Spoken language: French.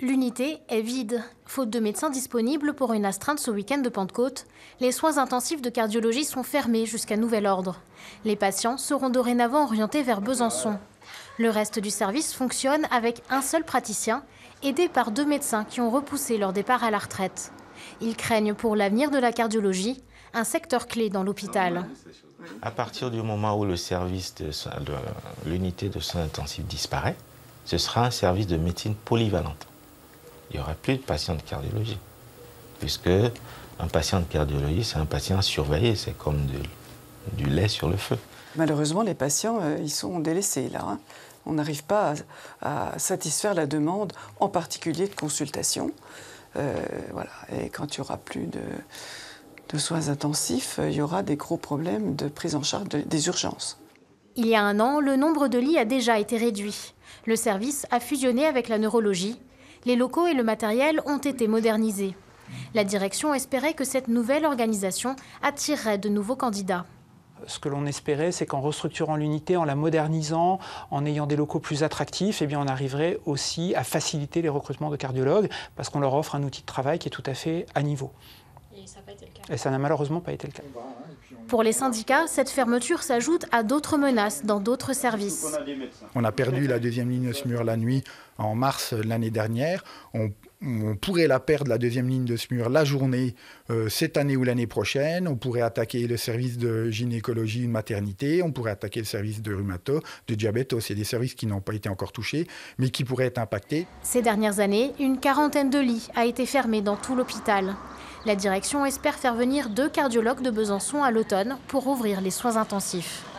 L'unité est vide. Faute de médecins disponibles pour une astreinte ce week-end de Pentecôte, les soins intensifs de cardiologie sont fermés jusqu'à nouvel ordre. Les patients seront dorénavant orientés vers Besançon. Le reste du service fonctionne avec un seul praticien, aidé par 2 médecins qui ont repoussé leur départ à la retraite. Ils craignent pour l'avenir de la cardiologie, un secteur clé dans l'hôpital. À partir du moment où le service de l'unité de soins intensifs disparaît, ce sera un service de médecine polyvalente. Il n'y aura plus de patients de cardiologie, puisque un patient de cardiologie, c'est un patient surveillé, c'est comme du lait sur le feu. Malheureusement, les patients, ils sont délaissés là. On n'arrive pas à satisfaire la demande, en particulier de consultation. Voilà. Et quand il n'y aura plus de soins intensifs, il y aura des gros problèmes de prise en charge des urgences. Il y a 1 an, le nombre de lits a déjà été réduit. Le service a fusionné avec la neurologie. Les locaux et le matériel ont été modernisés. La direction espérait que cette nouvelle organisation attirerait de nouveaux candidats. Ce que l'on espérait, c'est qu'en restructurant l'unité, en la modernisant, en ayant des locaux plus attractifs, eh bien on arriverait aussi à faciliter les recrutements de cardiologues parce qu'on leur offre un outil de travail qui est tout à fait à niveau. Et ça n'a pas été le cas. Et ça n'a malheureusement pas été le cas. Pour les syndicats, cette fermeture s'ajoute à d'autres menaces dans d'autres services. On a perdu la 2e ligne de SMUR la nuit en mars l'année dernière. On pourrait la perdre, la 2e ligne de SMUR, la journée cette année ou l'année prochaine. On pourrait attaquer le service de gynécologie, de maternité. On pourrait attaquer le service de rhumato, de diabète. C'est des services qui n'ont pas été encore touchés, mais qui pourraient être impactés. Ces dernières années, une 40aine de lits a été fermée dans tout l'hôpital. La direction espère faire venir 2 cardiologues de Besançon à l'automne pour ouvrir les soins intensifs.